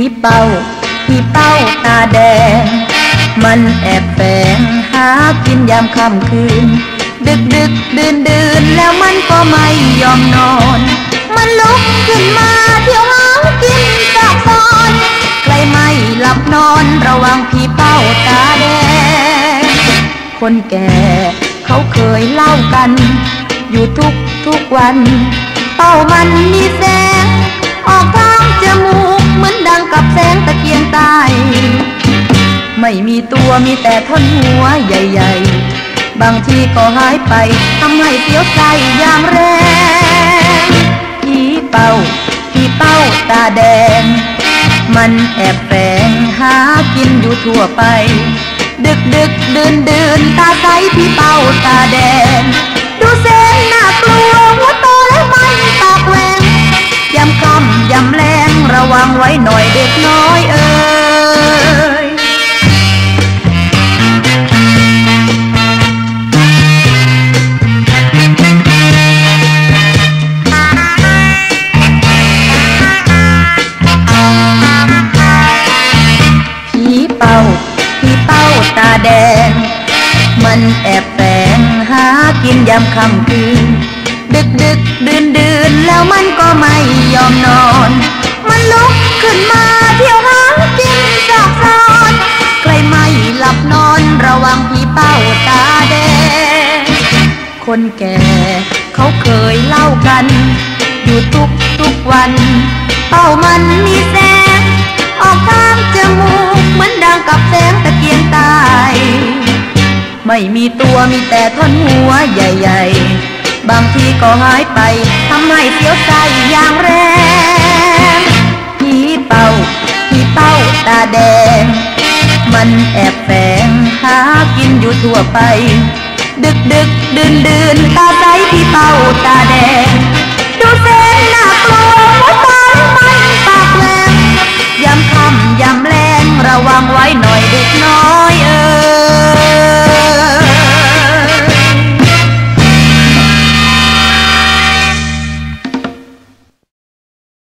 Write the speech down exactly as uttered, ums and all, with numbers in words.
เป้าผีเป้าตาแดงมันแอบแฝงหากินยามค่ำคืนดึกดึกดื่นดื่นแล้วมันก็ไม่ยอมนอนมันลุกขึ้นมาเที่ยวหากินซอกซอนใครไม่หลับนอนระวังผีเป้าตาแดงคนแก่เขาเคยเล่ากันอยู่ทุกทุกวันเป้ามันมีแสงออกทางจมูกเหมือนดังกับแสงตะเกียงใต้ไม่มีตัวมีแต่ท่อนหัวใหญ่ๆบางทีก็หายไปทำให้เสียวใจอย่างแรงผีเป้าผีเป้าตาแดงมันแอบแฝงหากินอยู่ทั่วไปดึกดึกดื่นดื่นตาใสผีเป้าตาแดงดูเส้นน่ากลัวหัวโตและมันปากแหว่งยำค่ำยำแรงระวังไว้หน่อยเด็กน้อยเอ้ยผีเป้าผีเป้าตาแดงมันแอบแฝงหากินยามค่ำคืนดึกดึกดื่นดื่นแล้วมันก็ไม่ยอมนอนมันลุกขึ้นมาเที่ยวหากินซอกซอนใครไม่หลับนอนระวังผีเป้าตาแดงคนแก่เขาเคยเล่ากันอยู่ทุกทุกวันเป้ามันมีแสงออกทางจมูกเหมือนดังกับแสงตะเกียงใต้ไม่มีตัวมีแต่ท่อนหัวใหญ่ๆบางทีก็หายไปทำให้เสียวใจอย่างแรงผีเป้าผีเป้าตาแดงมันแอบแฝงหากินอยู่ทั่วไปดึกดึกดื่นดื่นตาใสผีเป้าตาแดงดูเส้นน่ากลัว